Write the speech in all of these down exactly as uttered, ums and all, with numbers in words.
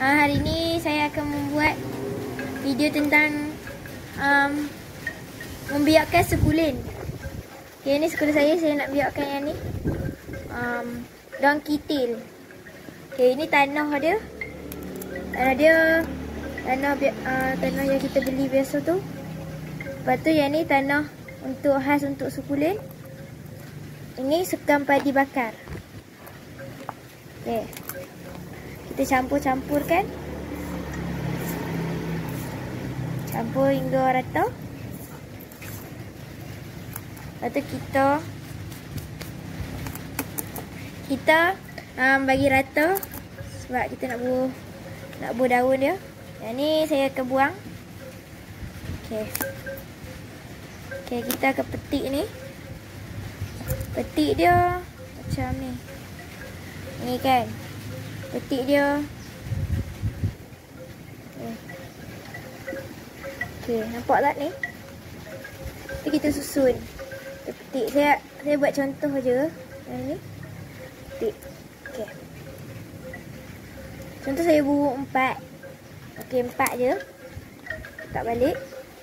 Uh, hari ini saya akan membuat video tentang um, membiakkan sukulin. Okay, ini sukulin saya, saya nak biakkan yang ni. Um, donkey tail. Okay, ini tanah dia. Tanah dia, tanah, uh, tanah yang kita beli biasa tu. Lepas tu yang ni tanah untuk khas untuk sukulin. Ini sekam padi bakar. Okay. Kita campur-campurkan. Campur hingga rata. Lepas tu kita Kita um, bagi rata. Sebab kita nak buah Nak buah daun dia. Yang ni saya akan buang. Okay. Okay, kita akan petik ni. Petik dia macam ni. Ni kan. Petik dia. Okay. Okay, nampak tak ni? Nanti kita susun. Kita petik. Saya saya buat contoh aja. Yang ni. Petik. Okay. Contoh saya bubuh empat. Okay, empat je. Letak balik.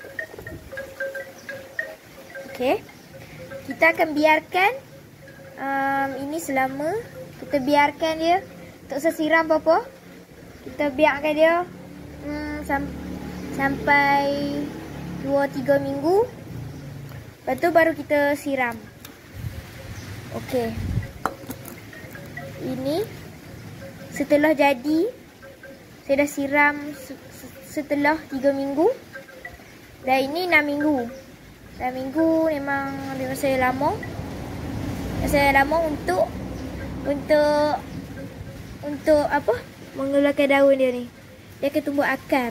Okay. Kita akan biarkan um, ini selama. Kita biarkan dia. Tak usah siram apa-apa. Kita biarkan dia hmm, sam sampai dua tiga minggu. Lepas tu baru kita siram. Okey. Ini setelah jadi. Saya dah siram setelah tiga minggu. Dan ini enam minggu. enam minggu memang ambil masa yang lama. Masa yang lama untuk Untuk Untuk apa? Mengeluarkan daun dia ni. Dia akan tumbuh akar.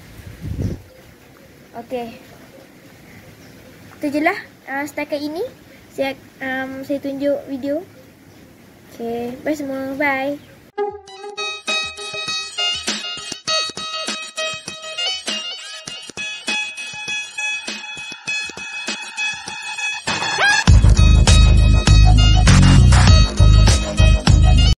Okey. Itu je lah uh, setakat ini Saya um, Saya tunjuk video. Okey. Bye semua. Bye.